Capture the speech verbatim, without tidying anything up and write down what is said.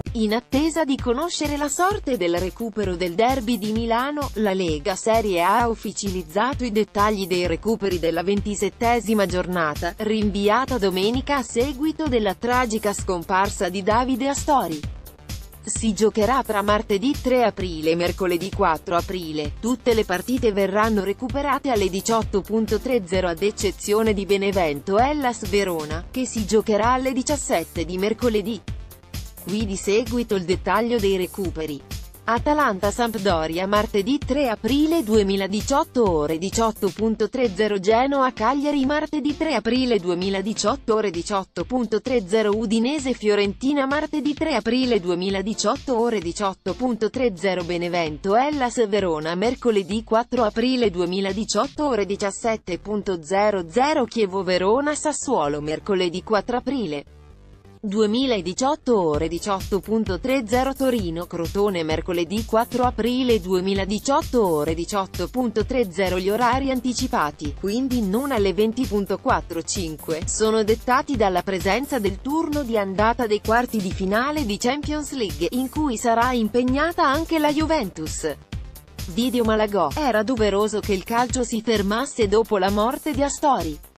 In attesa di conoscere la sorte del recupero del derby di Milano, la Lega Serie A ha ufficializzato i dettagli dei recuperi della ventisettesima giornata, rinviata domenica a seguito della tragica scomparsa di Davide Astori. Si giocherà tra martedì tre aprile e mercoledì quattro aprile. Tutte le partite verranno recuperate alle diciotto e trenta ad eccezione di Benevento Hellas Verona, che si giocherà alle diciassette di mercoledì. Qui di seguito il dettaglio dei recuperi. Atalanta-Sampdoria martedì tre aprile duemiladiciotto ore diciotto e trenta Genoa-Cagliari martedì tre aprile duemiladiciotto ore diciotto e trenta Udinese-Fiorentina martedì tre aprile duemiladiciotto ore diciotto e trenta Benevento Hellas Verona mercoledì quattro aprile duemiladiciotto ore diciassette e trenta Chievo-Verona Sassuolo mercoledì quattro aprile duemiladiciotto ore diciotto e trenta Torino-Crotone mercoledì quattro aprile duemiladiciotto ore diciotto e trenta. Gli orari anticipati, quindi non alle venti e quaranta e cinque, sono dettati dalla presenza del turno di andata dei quarti di finale di Champions League, in cui sarà impegnata anche la Juventus. Video Malagò: era doveroso che il calcio si fermasse dopo la morte di Astori.